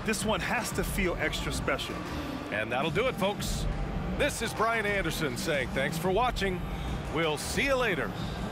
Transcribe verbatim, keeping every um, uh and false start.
this one has to feel extra special. And that'll do it, folks. This is Brian Anderson saying thanks for watching. We'll see you later.